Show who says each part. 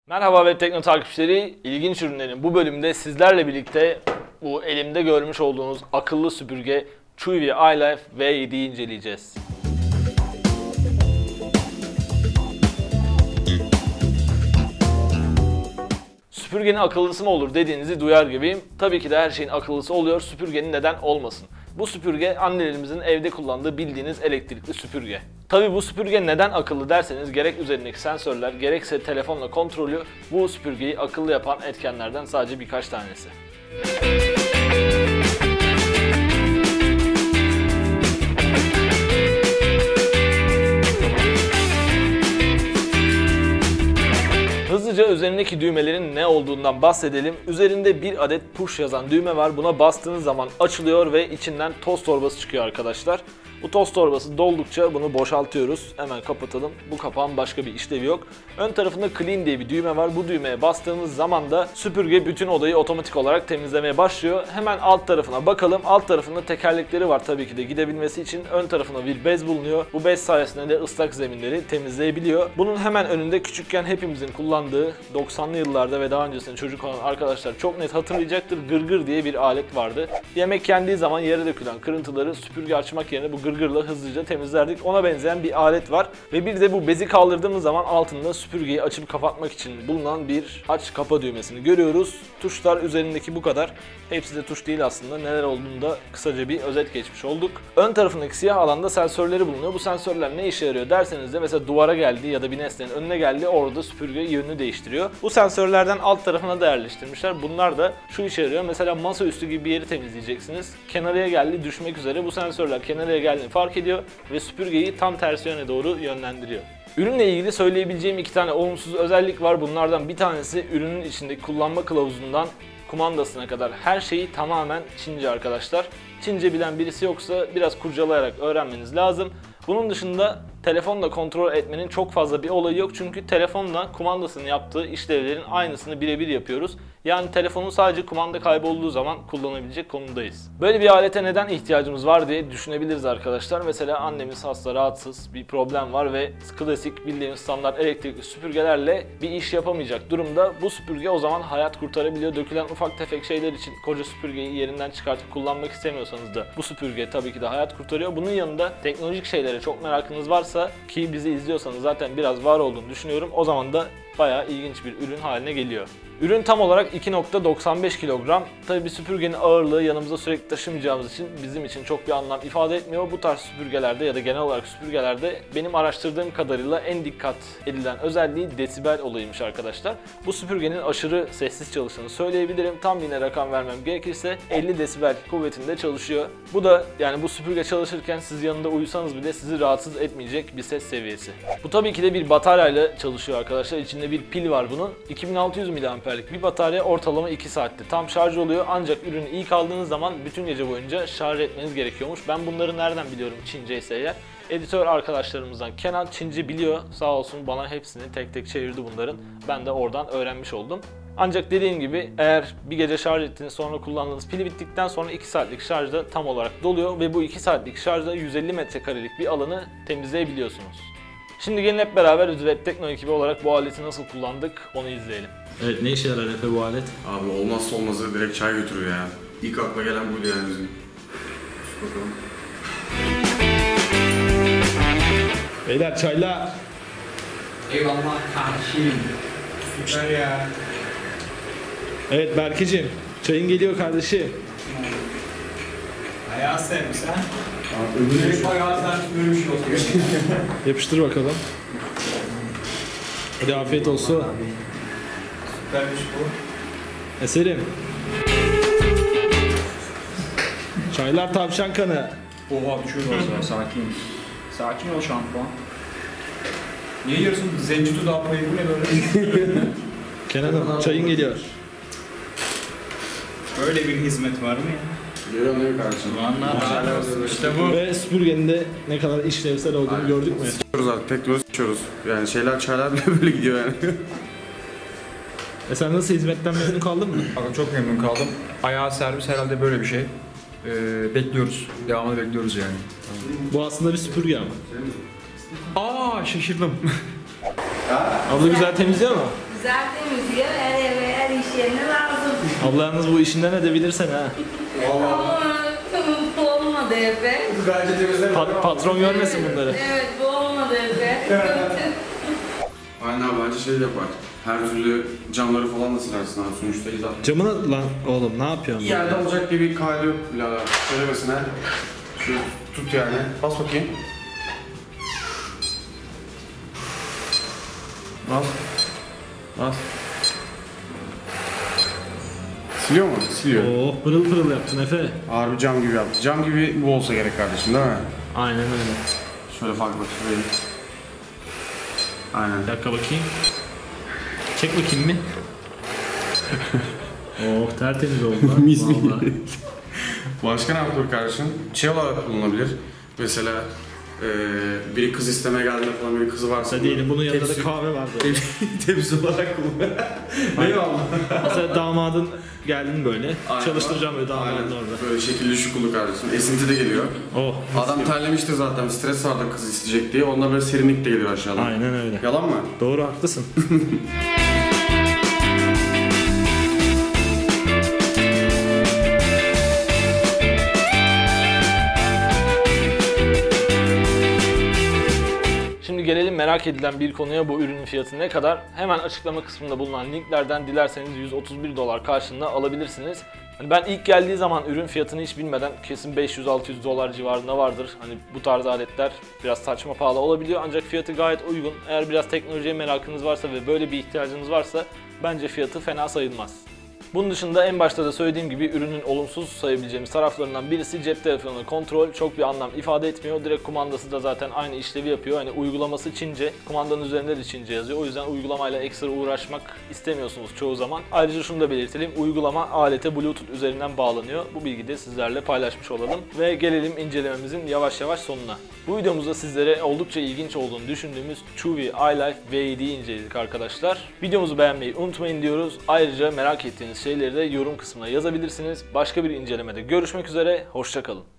Speaker 1: Merhaba Web Tekno takipçileri, ilginç ürünlerin bu bölümde sizlerle birlikte bu elimde görmüş olduğunuz akıllı süpürge Chuivi iLife V7'yi inceleyeceğiz. Süpürgenin akıllısı mı olur dediğinizi duyar gibiyim. Tabii ki de her şeyin akıllısı oluyor, süpürgenin neden olmasın? Bu süpürge annelerimizin evde kullandığı bildiğiniz elektrikli süpürge. Tabii bu süpürge neden akıllı derseniz gerek üzerindeki sensörler gerekse telefonla kontrolü bu süpürgeyi akıllı yapan etkenlerden sadece birkaç tanesi. Hızlıca üzerindeki düğmelerin ne olduğundan bahsedelim. Üzerinde bir adet push yazan düğme var. Buna bastığınız zaman açılıyor ve içinden toz torbası çıkıyor arkadaşlar. Bu toz torbası doldukça bunu boşaltıyoruz. Hemen kapatalım. Bu kapağın başka bir işlevi yok. Ön tarafında clean diye bir düğme var. Bu düğmeye bastığımız zaman da süpürge bütün odayı otomatik olarak temizlemeye başlıyor. Hemen alt tarafına bakalım. Alt tarafında tekerlekleri var tabii ki de gidebilmesi için. Ön tarafında bir bez bulunuyor. Bu bez sayesinde de ıslak zeminleri temizleyebiliyor. Bunun hemen önünde küçükken hepimizin kullandığı 90'lı yıllarda ve daha öncesinde çocuk olan arkadaşlar çok net hatırlayacaktır. Gırgır diye bir alet vardı. Yemek yendiği zaman yere dökülen kırıntıları süpürge açmak yerine bu gırgırla hızlıca temizlerdik. Ona benzeyen bir alet var. Ve bir de bu bezi kaldırdığımız zaman altında süpürgeyi açıp kapatmak için bulunan bir aç kapa düğmesini görüyoruz. Tuşlar üzerindeki bu kadar. Hepsi de tuş değil aslında. Neler olduğunu da kısaca bir özet geçmiş olduk. Ön tarafındaki siyah alanda sensörleri bulunuyor. Bu sensörler ne işe yarıyor derseniz de mesela duvara geldi ya da bir nesnenin önüne geldi, orada süpürge yönünü değiştiriyor. Bu sensörlerden alt tarafına da yerleştirmişler. Bunlar da şu işe yarıyor. Mesela masaüstü gibi bir yeri temizleyeceksiniz. Kenarıya geldi, düşmek üzere. Bu sensörler kenarıya geldiğini fark ediyor ve süpürgeyi tam tersi yöne doğru yönlendiriyor. Ürünle ilgili söyleyebileceğim iki tane olumsuz özellik var. Bunlardan bir tanesi ürünün içindeki kullanma kılavuzundan kumandasına kadar her şeyi tamamen Çince arkadaşlar. Çince bilen birisi yoksa biraz kurcalayarak öğrenmeniz lazım. Bunun dışında telefonla kontrol etmenin çok fazla bir olayı yok çünkü telefonla kumandasının yaptığı işlevlerin aynısını birebir yapıyoruz. Yani telefonun sadece kumanda kaybolduğu zaman kullanabilecek konumdayız. Böyle bir alete neden ihtiyacımız var diye düşünebiliriz arkadaşlar. Mesela annemiz hasta, rahatsız, bir problem var ve klasik bildiğimiz standart elektrikli süpürgelerle bir iş yapamayacak durumda. Bu süpürge o zaman hayat kurtarabiliyor. Dökülen ufak tefek şeyler için koca süpürgeyi yerinden çıkartıp kullanmak istemiyorsanız da bu süpürge tabii ki de hayat kurtarıyor. Bunun yanında teknolojik şeylere çok merakınız varsa, ki bizi izliyorsanız zaten biraz var olduğunu düşünüyorum, o zaman da bayağı ilginç bir ürün haline geliyor. Ürün tam olarak 2.95 kilogram. Tabii bir süpürgenin ağırlığı yanımıza sürekli taşımayacağımız için bizim için çok bir anlam ifade etmiyor. Bu tarz süpürgelerde ya da genel olarak süpürgelerde benim araştırdığım kadarıyla en dikkat edilen özelliği desibel olayıymış arkadaşlar. Bu süpürgenin aşırı sessiz çalıştığını söyleyebilirim. Tam yine rakam vermem gerekirse 50 desibel kuvvetinde çalışıyor. Bu da yani bu süpürge çalışırken siz yanında uyusanız bile sizi rahatsız etmeyecek bir ses seviyesi. Bu tabii ki de bir bataryayla çalışıyor arkadaşlar. İçinde bir pil var bunun. 2600 mAh'lik bir batarya ortalama 2 saatte tam şarj oluyor. Ancak ürünü ilk aldığınız zaman bütün gece boyunca şarj etmeniz gerekiyormuş. Ben bunları nereden biliyorum Çince ise eğer? Editör arkadaşlarımızdan Kenan Çince biliyor. Sağ olsun bana hepsini tek tek çevirdi bunların. Ben de oradan öğrenmiş oldum. Ancak dediğim gibi eğer bir gece şarj ettiğiniz sonra kullandığınız pili bittikten sonra 2 saatlik şarjda tam olarak doluyor ve bu 2 saatlik şarjda 150 metrekarelik bir alanı temizleyebiliyorsunuz. Şimdi gelin hep beraber Web Tekno ekibi olarak bu aleti nasıl kullandık onu izleyelim. Evet, ne işe yarar Efe bu alet?
Speaker 2: Abi olmazsa olmazı direkt çay götürüyor ya. İlk akla gelen buydu yani bizim. Bakalım.
Speaker 1: Beyler çayla.
Speaker 3: Eyvallah kardeşim. Süper ya.
Speaker 1: Evet Berkeciğim, çayın geliyor kardeşim.
Speaker 3: Ayağı sevmiş ha. Öbürü ayağı sevmiş böyle bir şey olsun.
Speaker 1: Yapıştır bakalım. Hadi afiyet olsun.
Speaker 3: Süpermiş bu.
Speaker 1: Eserim. Çaylar tavşan kanı.
Speaker 3: Oha düşüyor ya, sakin. Sakin ol şampuan. Niye yiyorsun zenci dudağı payı, bu ne böyle?
Speaker 1: Kenan'ım çayın geliyor.
Speaker 3: Böyle bir hizmet var mı ya?
Speaker 2: Görüyorum değil mi kardeşim?
Speaker 3: Vallahi işte bu.
Speaker 1: Ve süpürgenin de ne kadar işlevsel olduğunu gördük mü?
Speaker 2: Sıçıyoruz artık, teknoloji sıçıyoruz. Yani çaylar bile böyle gidiyor yani.
Speaker 1: Sen nasıl, hizmetten memnun kaldın mı?
Speaker 4: Bakın çok memnun kaldım. Ayağı servis herhalde böyle bir şey. Bekliyoruz. Devamını bekliyoruz yani.
Speaker 1: Bu aslında bir süpürge ama.
Speaker 4: Aa şaşırdım.
Speaker 1: Abla güzel temizliyor mu?
Speaker 5: Güzel temizliyor, her eve, her iş yerine lazım.
Speaker 1: Abla yalnız bu işinden edebilirsen ha.
Speaker 5: Ama bu olmadı Efe.
Speaker 2: Bence temizleme.
Speaker 1: Patron görmesin bunları.
Speaker 5: Evet, bu olmadı Efe.
Speaker 2: Aynen abi bence şey de yapar. Her türlü camları falan da silersin abi sonuçta izah.
Speaker 1: Camını lan oğlum ne yapıyorsun?
Speaker 2: Yerde olacak gibi bir kaydı yok birader. Söylemesine. Şöyle tut yani. Bas bakayım. Bas. Bas. Siliyor mu? Siliyor.
Speaker 1: Oh pırıl pırıl yaptın Efe.
Speaker 2: Harbi cam gibi yaptı. Cam gibi bu olsa gerek kardeşim değil mi?
Speaker 1: Aynen öyle.
Speaker 2: Şöyle farklı şurayı. Aynen.
Speaker 1: Bir dakika bakayım. Çek bakayım bir. Oh tertemiz oldu lan.
Speaker 2: Mis mi?
Speaker 1: Vallahi.
Speaker 2: Başka ne yapılır kardeşim? Şey olarak kullanılabilir. Mesela biri kız istemeye geldiğinde falan bir kızı varsa...
Speaker 1: Diyelim bunun yanında da
Speaker 2: tepsi-
Speaker 1: kahve vardı.
Speaker 2: Tepsi olarak kullanılır. Eyvallah.
Speaker 1: Mesela damadın geldin böyle. Çalıştıracağım böyle damadın
Speaker 2: Aynen.
Speaker 1: orada.
Speaker 2: Böyle şekilli şukulu kardeşim. Esinti de geliyor.
Speaker 1: Oh.
Speaker 2: Adam terlemiştir zaten. Stres vardı kız isteyecek diye. Onda böyle serinlik de geliyor aşağıdan.
Speaker 1: Aynen öyle.
Speaker 2: Yalan mı?
Speaker 1: Doğru haklısın. Şimdi gelelim merak edilen bir konuya, bu ürünün fiyatı ne kadar? Hemen açıklama kısmında bulunan linklerden dilerseniz 131 dolar karşılığında alabilirsiniz. Hani ben ilk geldiği zaman ürün fiyatını hiç bilmeden kesin 500-600 dolar civarında vardır. Hani bu tarz aletler biraz saçma pahalı olabiliyor ancak fiyatı gayet uygun. Eğer biraz teknolojiye merakınız varsa ve böyle bir ihtiyacınız varsa bence fiyatı fena sayılmaz. Bunun dışında en başta da söylediğim gibi ürünün olumsuz sayabileceğimiz taraflarından birisi cep telefonu kontrol çok bir anlam ifade etmiyor. Direkt kumandası da zaten aynı işlevi yapıyor. Hani uygulaması Çince, kumandanın üzerinde de Çince yazıyor. O yüzden uygulamayla ekstra uğraşmak istemiyorsunuz çoğu zaman. Ayrıca şunu da belirtelim. Uygulama alete Bluetooth üzerinden bağlanıyor. Bu bilgiyi de sizlerle paylaşmış olalım. Ve gelelim incelememizin yavaş yavaş sonuna. Bu videomuzda sizlere oldukça ilginç olduğunu düşündüğümüz Chuwi iLife V7'yi inceledik arkadaşlar. Videomuzu beğenmeyi unutmayın diyoruz. Ayrıca merak ettiğiniz şeyleri de yorum kısmına yazabilirsiniz. Başka bir incelemede görüşmek üzere, hoşça kalın.